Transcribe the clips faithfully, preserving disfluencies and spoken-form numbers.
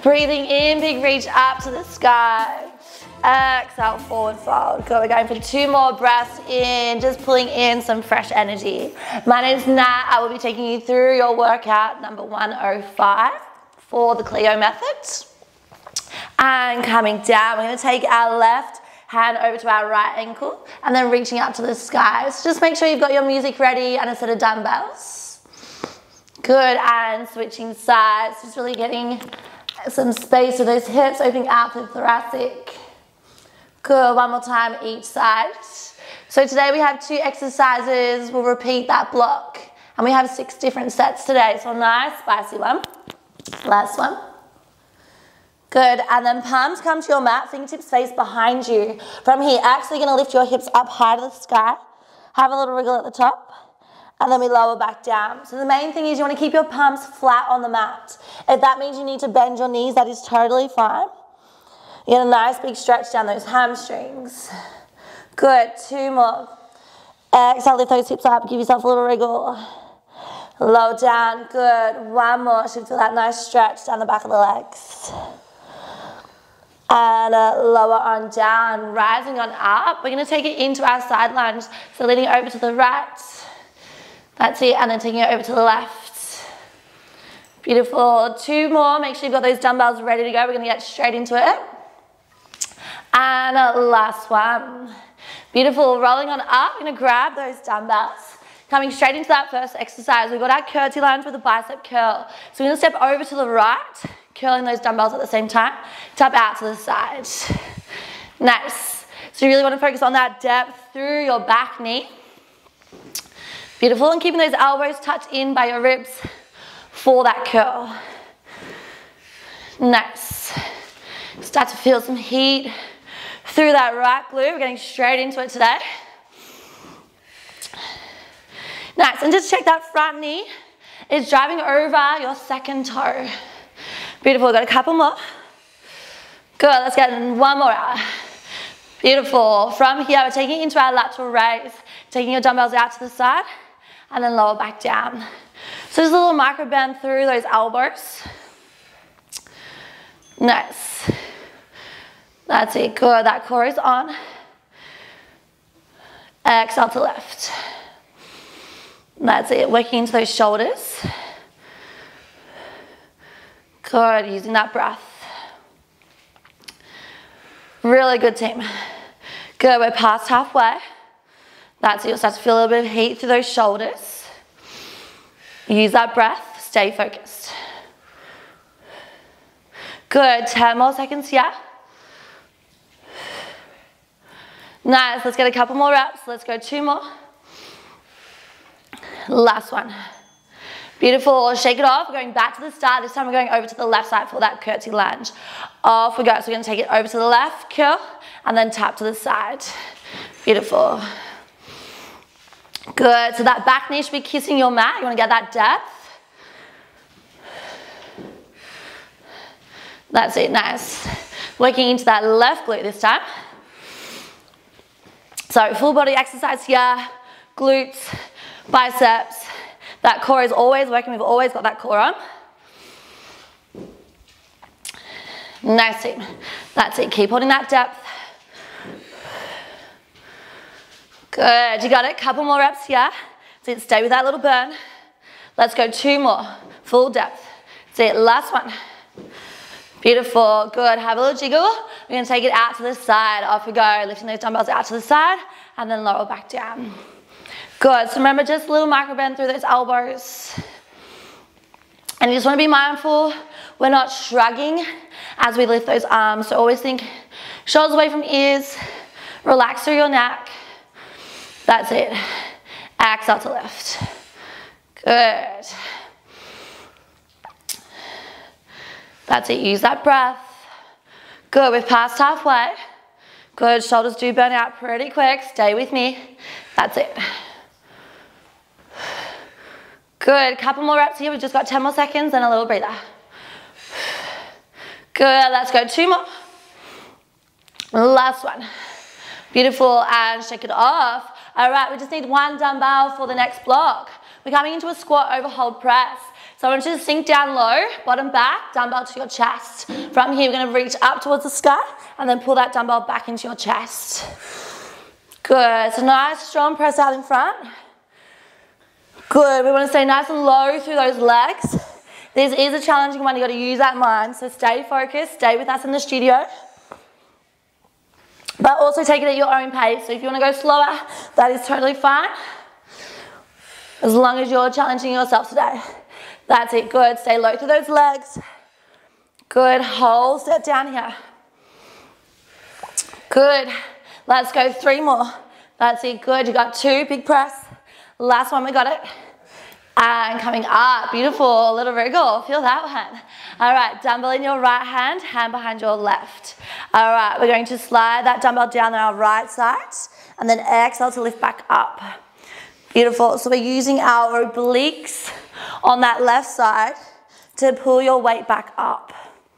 Breathing in, big reach up to the sky. Exhale, forward fold. Good, we're going for two more breaths in, just pulling in some fresh energy. My name is Nat. I will be taking you through your workout number one oh five for the Cleo method. And coming down, we're going to take our left hand over to our right ankle and then reaching up to the sky. So just make sure you've got your music ready and a set of dumbbells. Good, and switching sides, just really getting some space with those hips, opening out to the thoracic. Good, one more time each side. So today we have two exercises, we'll repeat that block. And we have six different sets today, so a nice spicy one. Last one. Good, and then palms come to your mat, fingertips face behind you. From here, actually gonna lift your hips up high to the sky. Have a little wriggle at the top. And then we lower back down. So the main thing is you want to keep your palms flat on the mat. If that means you need to bend your knees, that is totally fine. You get a nice big stretch down those hamstrings. Good, two more. Exhale, lift those hips up, give yourself a little wriggle. Lower down, good. One more, should feel that nice stretch down the back of the legs. And uh, lower on down, rising on up. We're gonna take it into our side lunge. So leaning over to the right. That's it, and then taking it over to the left. Beautiful, two more. Make sure you've got those dumbbells ready to go. We're gonna get straight into it. And uh, last one. Beautiful, rolling on up. We're gonna grab those dumbbells. Coming straight into that first exercise, we've got our curtsy lunge with a bicep curl. So we're gonna step over to the right, curling those dumbbells at the same time. Tap out to the side. Nice. So you really wanna focus on that depth through your back knee. Beautiful, and keeping those elbows tucked in by your ribs for that curl. Nice. Start to feel some heat through that right glute. We're getting straight into it today. Nice, and just check that front knee is driving over your second toe. Beautiful, we've got a couple more. Good, let's get one more out. Beautiful, from here we're taking it into our lateral raise, taking your dumbbells out to the side, and then lower back down. So just a little micro bend through those elbows. Nice. That's it, good, that core is on. Exhale to left. That's it, working into those shoulders. Good, using that breath. Really good, team. Good, we're past halfway. That's it, you'll start to feel a little bit of heat through those shoulders. Use that breath, stay focused. Good, ten more seconds here. Nice, let's get a couple more reps. Let's go two more. Last one. Beautiful, shake it off. We're going back to the start. This time we're going over to the left side for that curtsy lunge. Off we go, so we're gonna take it over to the left, curl, and then tap to the side. Beautiful. Good, so that back knee should be kissing your mat. You wanna get that depth. That's it, nice. Working into that left glute this time. So full body exercise here, glutes, biceps. That core is always working, we've always got that core on. Nice team. That's it, keep holding that depth. Good, you got it, couple more reps here. That's it, stay with that little burn. Let's go two more, full depth. That's it, last one. Beautiful, good, have a little jiggle. We're gonna take it out to the side, off we go, lifting those dumbbells out to the side, and then lower back down. Good, so remember just a little micro bend through those elbows. And you just wanna be mindful, we're not shrugging as we lift those arms. So always think shoulders away from ears, relax through your neck. That's it. Exhale to lift. Good. That's it, use that breath. Good, we've passed halfway. Good, shoulders do burn out pretty quick. Stay with me. That's it. Good, couple more reps here. We've just got ten more seconds and a little breather. Good, let's go two more. Last one. Beautiful, and shake it off. All right, we just need one dumbbell for the next block. We're coming into a squat overhold press. So I want you to sink down low, bottom back, dumbbell to your chest. From here, we're gonna reach up towards the sky and then pull that dumbbell back into your chest. Good, so nice strong press out in front. Good, we wanna stay nice and low through those legs. This is a challenging one, you gotta use that mind. So stay focused, stay with us in the studio. But also take it at your own pace. So if you wanna go slower, that is totally fine. As long as you're challenging yourself today. That's it, good. Stay low through those legs. Good, whole step down here. Good, let's go three more. That's it, good. You got two, big press. Last one, we got it. And coming up, beautiful, little wriggle, feel that one. All right, dumbbell in your right hand, hand behind your left. All right, we're going to slide that dumbbell down on our right side and then exhale to lift back up. Beautiful, so we're using our obliques on that left side to pull your weight back up.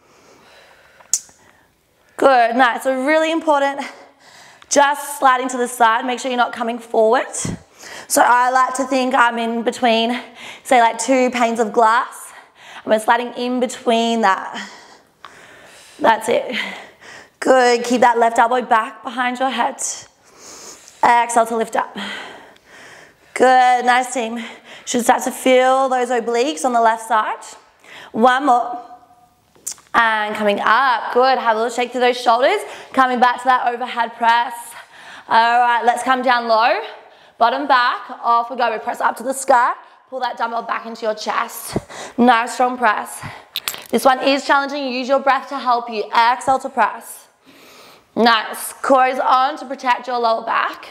Good, nice, so really important, just sliding to the side, make sure you're not coming forward. So I like to think I'm in between, say like two panes of glass, and we're sliding in between that. That's it. Good, keep that left elbow back behind your head. Exhale to lift up. Good, nice team. Should start to feel those obliques on the left side. One more. And coming up, good, have a little shake through those shoulders. Coming back to that overhead press. All right, let's come down low. Bottom back, off we go. We press up to the sky. Pull that dumbbell back into your chest. Nice strong press. This one is challenging. Use your breath to help you. Exhale to press. Nice. Core is on to protect your lower back.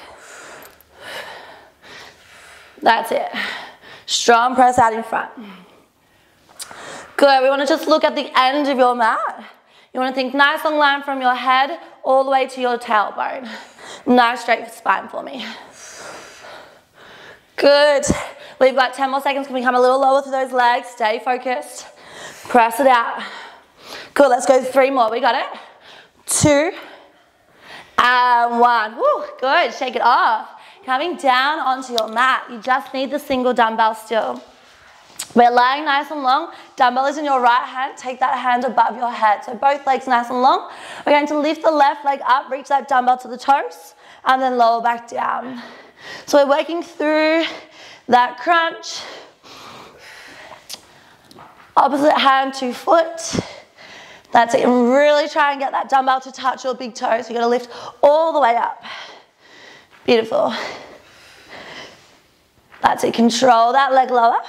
That's it. Strong press out in front. Good. We want to just look at the end of your mat. You want to think nice long line from your head all the way to your tailbone. Nice straight spine for me. Good. We've got ten more seconds. Can we come a little lower through those legs? Stay focused. Press it out. Good. Let's go three more. We got it. Two. And one. Woo. Good. Shake it off. Coming down onto your mat. You just need the single dumbbell still. We're lying nice and long. Dumbbell is in your right hand. Take that hand above your head. So both legs nice and long. We're going to lift the left leg up. Reach that dumbbell to the toes. And then lower back down. So we're working through that crunch. Opposite hand to foot. That's it. And really try and get that dumbbell to touch your big toe. So you're going to lift all the way up. Beautiful. That's it. Control that leg lower.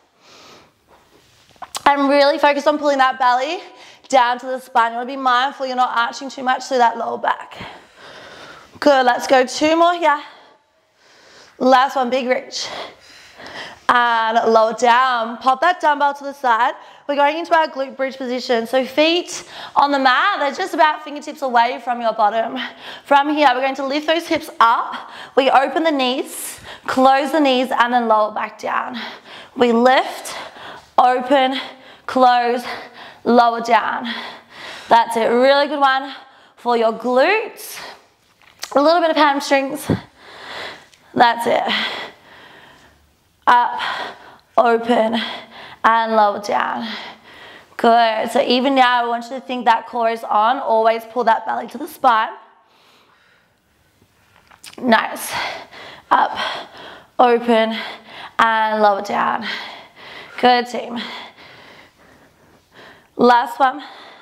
And really focus on pulling that belly down to the spine. You want to be mindful you're not arching too much through that lower back. Good. Let's go two more here. Last one, big reach. And lower down. Pop that dumbbell to the side. We're going into our glute bridge position. So feet on the mat, they're just about fingertips away from your bottom. From here, we're going to lift those hips up. We open the knees, close the knees, and then lower back down. We lift, open, close, lower down. That's it. Really good one for your glutes. A little bit of hamstrings. That's it. Up, open, and lower down. Good. So even now, I want you to think that core is on. Always pull that belly to the spine. Nice. Up, open, and lower down. Good, team. Last one.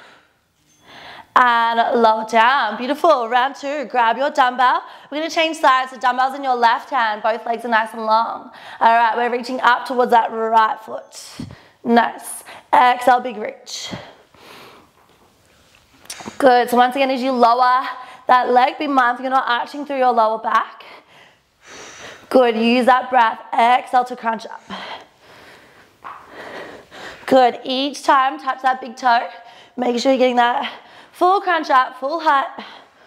And lower down. Beautiful. Round two. Grab your dumbbell. We're going to change sides. The dumbbell's in your left hand. Both legs are nice and long. All right. We're reaching up towards that right foot. Nice. Exhale, big reach. Good. So once again, as you lower that leg, be mindful you're not arching through your lower back. Good. Use that breath. Exhale to crunch up. Good. Each time, touch that big toe. Make sure you're getting that full crunch up, full hut.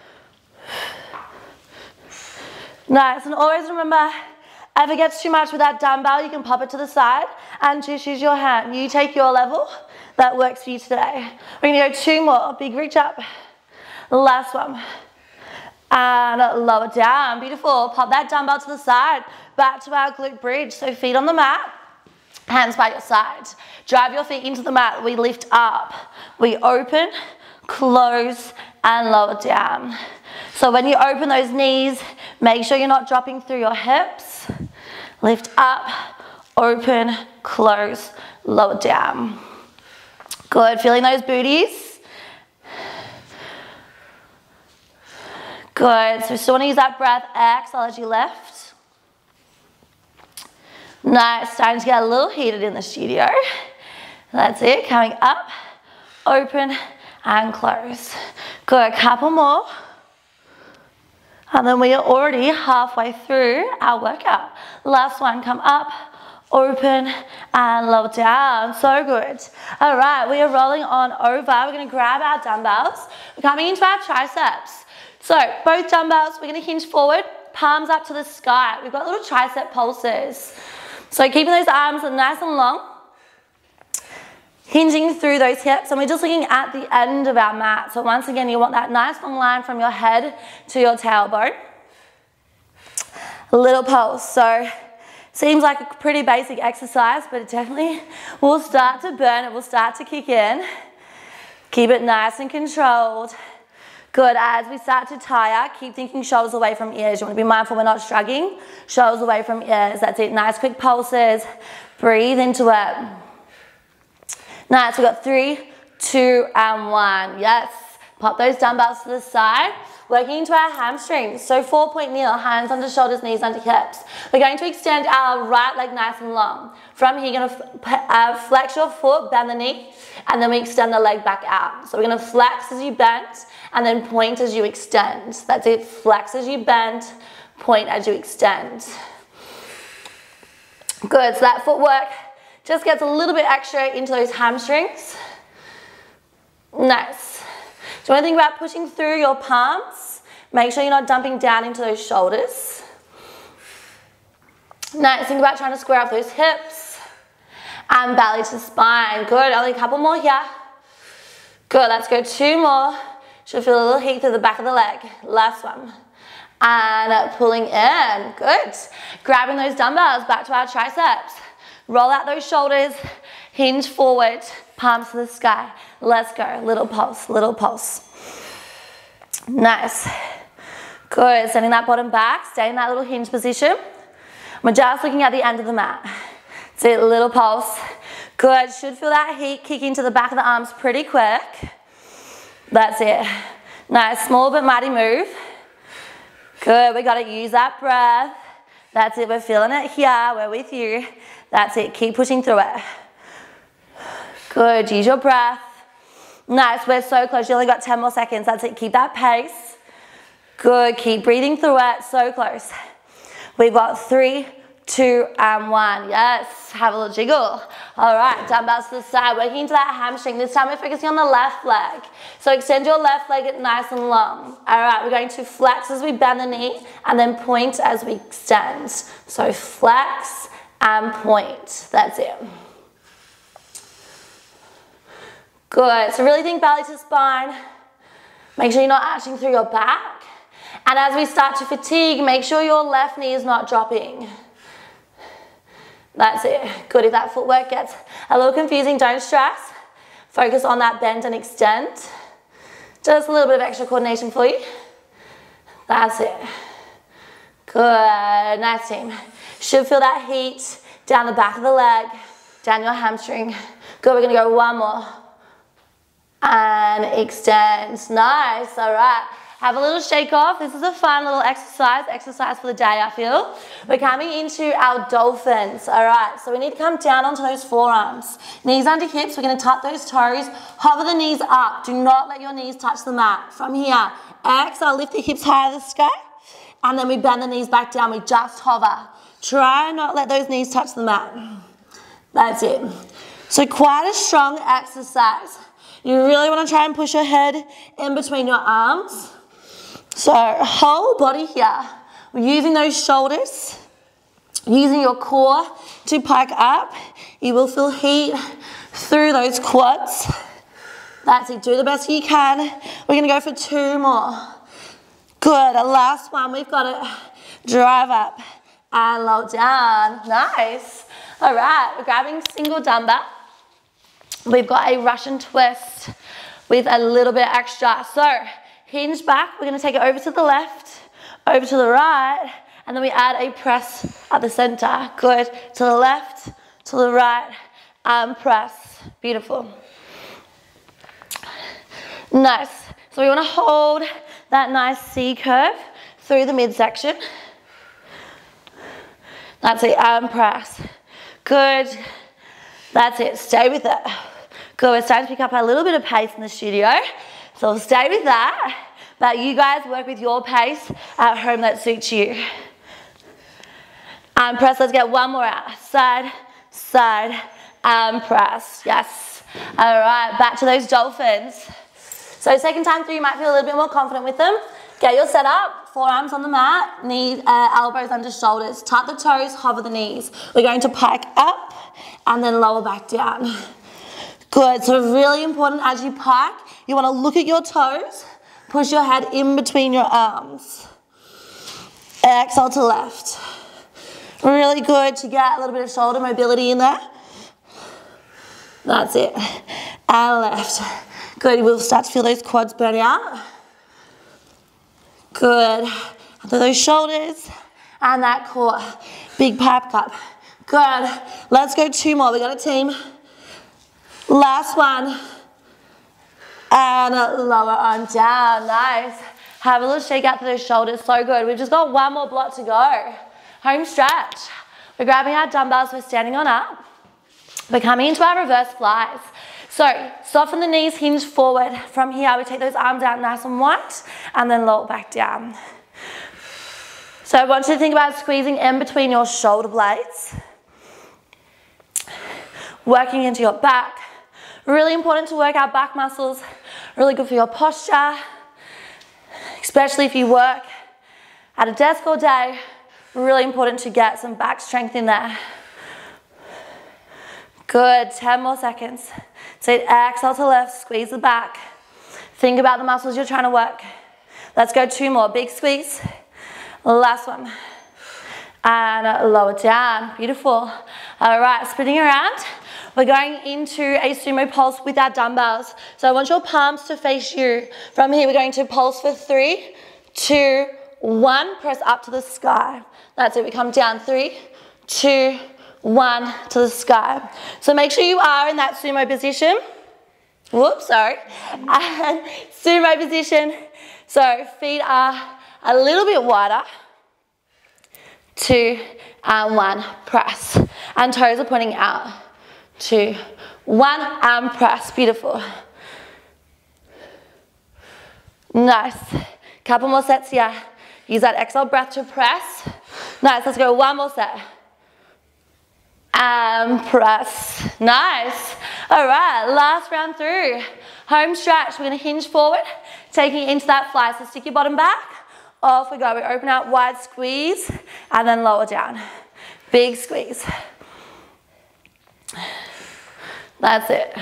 Nice. And always remember, if it gets too much with that dumbbell, you can pop it to the side and just use your hand. You take your level that works for you today. We're going to go two more. Big reach up. Last one. And lower down. Beautiful. Pop that dumbbell to the side. Back to our glute bridge. So feet on the mat. Hands by your side. Drive your feet into the mat. We lift up. We open, close, and lower down. So when you open those knees, make sure you're not dropping through your hips. Lift up, open, close, lower down. Good, feeling those booties. Good, so still want to use that breath. Exhale as you lift. Nice, starting to get a little heated in the studio. That's it, coming up, open, and close. Good, a couple more. And then we are already halfway through our workout. Last one, come up, open, and lower down. So good. All right, we are rolling on over. We're gonna grab our dumbbells. We're coming into our triceps. So both dumbbells, we're gonna hinge forward, palms up to the sky. We've got little tricep pulses. So keeping those arms nice and long, hinging through those hips, and we're just looking at the end of our mat. So once again, you want that nice long line from your head to your tailbone. A little pulse. So seems like a pretty basic exercise, but it definitely will start to burn. It will start to kick in. Keep it nice and controlled. Good, as we start to tire, keep thinking shoulders away from ears. You want to be mindful we're not shrugging. Shoulders away from ears, that's it. Nice quick pulses. Breathe into it. Nice, we've got three, two, and one. Yes, pop those dumbbells to the side. Working into our hamstrings. So four point kneel, hands under shoulders, knees under hips. We're going to extend our right leg nice and long. From here, you're going to uh, flex your foot, bend the knee, and then we extend the leg back out. So we're going to flex as you bend, and then point as you extend. That's it, flex as you bend, point as you extend. Good, so that footwork just gets a little bit extra into those hamstrings. Nice. Do you want to think about pushing through your palms? Make sure you're not dumping down into those shoulders. Nice, think about trying to square off those hips. And belly to spine. Good, only a couple more here. Good, let's go two more. Should feel a little heat through the back of the leg. Last one. And pulling in, good. Grabbing those dumbbells back to our triceps. Roll out those shoulders, hinge forward, palms to the sky. Let's go, little pulse, little pulse. Nice. Good, sending that bottom back, stay in that little hinge position. We're just looking at the end of the mat. That's it, little pulse. Good, should feel that heat kick into the back of the arms pretty quick. That's it. Nice, small but mighty move. Good, we gotta use that breath. That's it, we're feeling it here, we're with you. That's it, keep pushing through it. Good, use your breath. Nice, we're so close, you only got ten more seconds. That's it, keep that pace. Good, keep breathing through it, so close. We've got three, two, and one. Yes, have a little jiggle. All right, dumbbells to the side, working into that hamstring. This time we're focusing on the left leg. So extend your left leg nice and long. All right, we're going to flex as we bend the knee and then point as we extend. So flex and point. That's it. Good. So really think belly to spine. Make sure you're not arching through your back. And as we start to fatigue, make sure your left knee is not dropping. That's it. Good. If that footwork gets a little confusing, don't stress. Focus on that bend and extend. Just a little bit of extra coordination for you. That's it. Good. Nice team. Should feel that heat down the back of the leg, down your hamstring. Good. We're going to go one more. And extend. Nice. All right. Have a little shake off. This is a fun little exercise, exercise for the day, I feel. We're coming into our dolphins. All right, so we need to come down onto those forearms. Knees under hips, we're gonna tuck those toes, hover the knees up. Do not let your knees touch the mat. From here, exhale, lift the hips higher to the sky, and then we bend the knees back down, we just hover. Try not let those knees touch the mat. That's it. So quite a strong exercise. You really wanna try and push your head in between your arms. So whole body here, we're using those shoulders, using your core to pike up. You will feel heat through those quads. That's it, do the best you can. We're gonna go for two more. Good, the last one, we've got to drive up and lower down. Nice. All right, we're grabbing single dumbbell. We've got a Russian twist with a little bit extra. So hinge back, we're gonna take it over to the left, over to the right, and then we add a press at the center. Good, to the left, to the right, and press. Beautiful. Nice. So we wanna hold that nice C curve through the midsection. That's it, and press. Good. That's it, stay with it. Good, we're starting to pick up a little bit of pace in the studio. So we'll stay with that, but you guys work with your pace at home that suits you. And press, let's get one more out. Side, side, and press, yes. All right, back to those dolphins. So second time through, you might feel a little bit more confident with them. Get your setup, forearms on the mat, knees, uh, elbows under shoulders. Tuck the toes, hover the knees. We're going to pike up and then lower back down. Good, so really important as you pike, you want to look at your toes, push your head in between your arms. Exhale to left. Really good to get a little bit of shoulder mobility in there. That's it. And left. Good, we'll start to feel those quads burn out. Good. Under those shoulders and that core. Big pipe up. Good. Let's go two more. We got a team. Last one. And lower on down. Nice. Have a little shake out to those shoulders. So good. We've just got one more block to go. Home stretch. We're grabbing our dumbbells. We're standing on up. We're coming into our reverse flies. So soften the knees, hinge forward. From here, we take those arms out nice and wide and then lower back down. So I want you to think about squeezing in between your shoulder blades. Working into your back. Really important to work our back muscles. Really good for your posture. Especially if you work at a desk all day. Really important to get some back strength in there. Good, ten more seconds. So exhale to left, squeeze the back. Think about the muscles you're trying to work. Let's go two more, big squeeze. Last one. And lower down, beautiful. All right, spinning around. We're going into a sumo pulse with our dumbbells. So I want your palms to face you. From here, we're going to pulse for three, two, one. Press up to the sky. That's it, we come down, three, two, one to the sky. So make sure you are in that sumo position. Whoops, sorry. And sumo position. So feet are a little bit wider. Two and one, press. And toes are pointing out. Two, one, and press. Beautiful. Nice. Couple more sets here. Use that exhale breath to press. Nice, let's go one more set. And press. Nice. All right, last round through. Home stretch. We're going to hinge forward, taking it into that fly. So stick your bottom back. Off we go. We open out, wide squeeze, and then lower down. Big squeeze. That's it.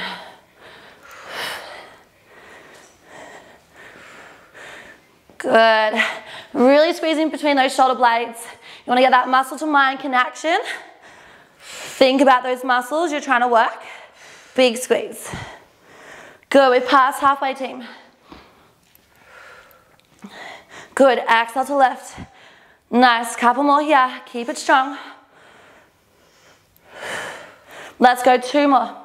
Good. Really squeezing between those shoulder blades. You want to get that muscle to mind connection. Think about those muscles you're trying to work. Big squeeze. Good, we've passed halfway, team. Good, exhale to left. Nice, couple more here. Keep it strong. Let's go two more.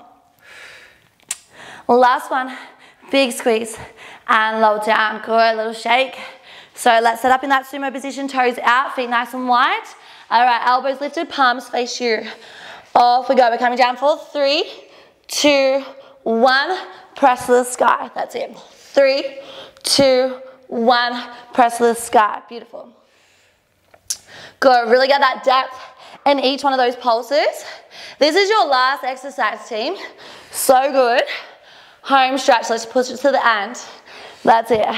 Last one, big squeeze. And lower down, good, little shake. So let's set up in that sumo position, toes out, feet nice and wide. All right, elbows lifted, palms face you. Off we go, we're coming down for three, two, one, press to the sky. That's it. Three, two, one, press to the sky. Beautiful. Good, really get that depth in each one of those pulses. This is your last exercise, team. So good. Home stretch, let's push it to the end. That's it.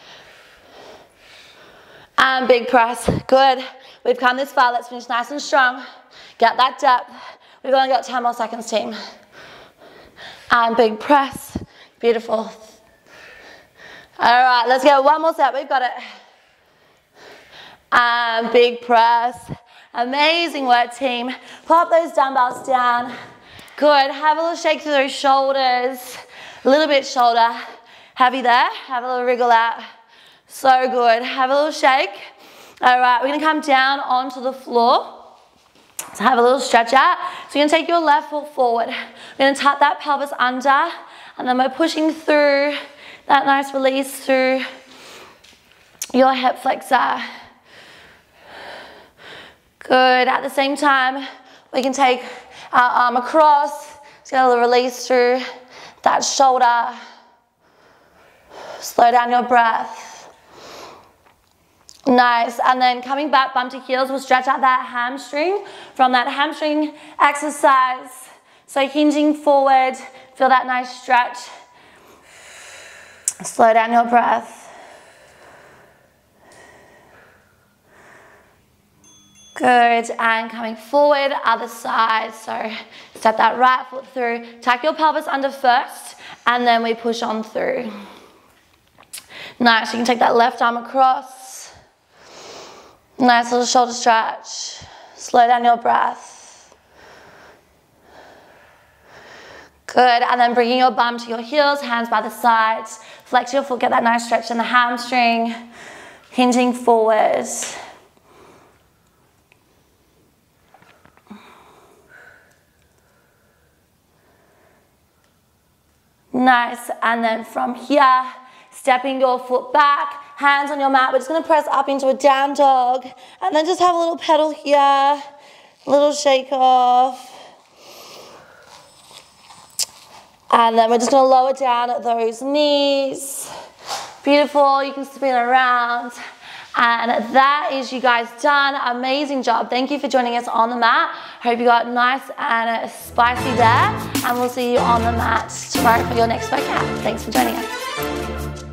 And big press, good. We've come this far, let's finish nice and strong. Get that depth. We've only got ten more seconds, team. And big press, beautiful. All right, let's go one more set, we've got it. And big press, Amazing work, team. Pop those dumbbells down. Good. Have a little shake through those shoulders. A little bit shoulder heavy there. Have a little wriggle out. So good. Have a little shake. All right, we're going to come down onto the floor. So have a little stretch out. So you're going to take your left foot forward. We're going to tuck that pelvis under, and then we're pushing through that nice release through your hip flexor. Good. At the same time, we can take our arm across. Just get a little release through that shoulder. Slow down your breath. Nice. And then coming back, bump to heels, we'll stretch out that hamstring from that hamstring exercise. So hinging forward, feel that nice stretch. Slow down your breath. Good, and coming forward, other side. So step that right foot through, tuck your pelvis under first, and then we push on through. Nice, you can take that left arm across. Nice little shoulder stretch. Slow down your breath. Good, and then bringing your bum to your heels, hands by the sides. Flex your foot, get that nice stretch in the hamstring. Hinging forward. Nice, and then from here, stepping your foot back, hands on your mat. We're just gonna press up into a down dog, and then just have a little pedal here, a little shake off. And then we're just gonna lower down at those knees. Beautiful, you can spin around. And that is you guys done. Amazing job. Thank you for joining us on the mat. Hope you got nice and spicy there. And we'll see you on the mat tomorrow for your next workout. Thanks for joining us.